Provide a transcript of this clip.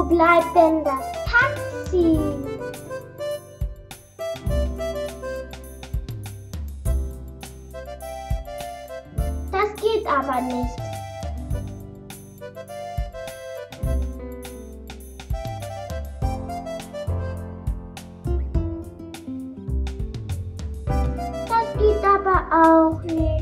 bleibt denn das Taxi? Das geht aber nicht. Das geht aber auch nicht.